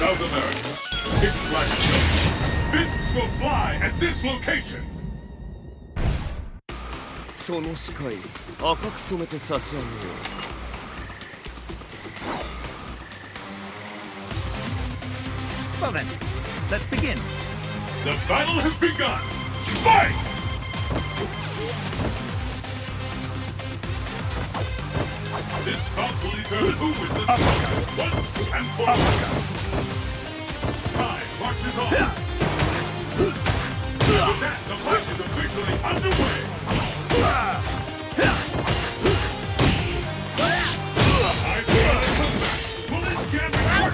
South America. It's like fists will fly at this location. その視界赤く染めて差し上げよう。 Well then, let's begin. The battle has begun. Fight! This bout will determine who is the stronger once and for all. Time marches on. With that, the fight is officially underway. Nice comeback. Will this gambit work?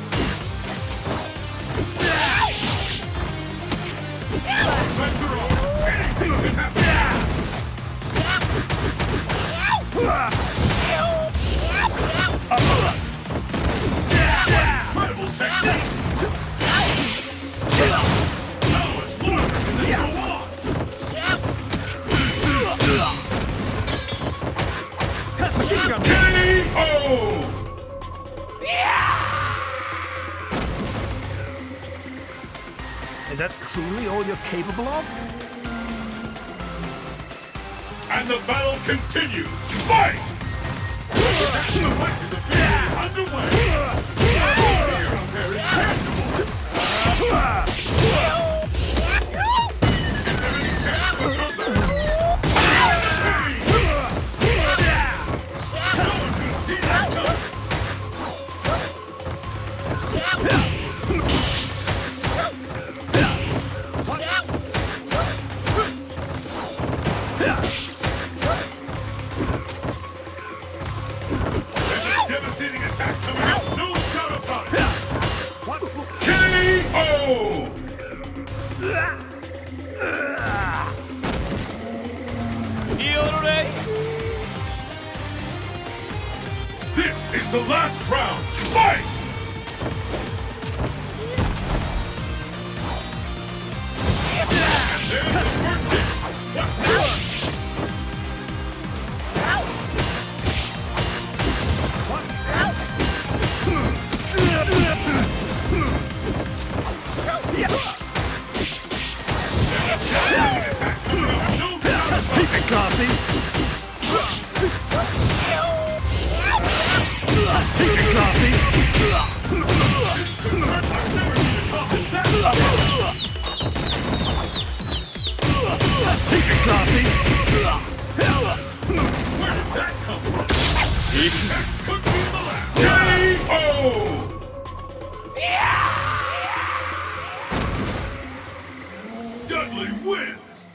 Defense are on. Anything can happen. Incredible technique. Now it's longer than this go on. Machine gun! K.O. Is that truly all you're capable of? And the battle continues. Fight! The fight is officially underway. Fear out there is tangible. Is there any chance for comeback? No one could see that coming. There's a devastating attack coming up. No doubt about it. K.O. This is the last round. Fight! And there's the first hit. What's next? Keep it classy! Keep it classy! Keep it classy! Where did that come from? That could be the last. K.O. Dudley wins!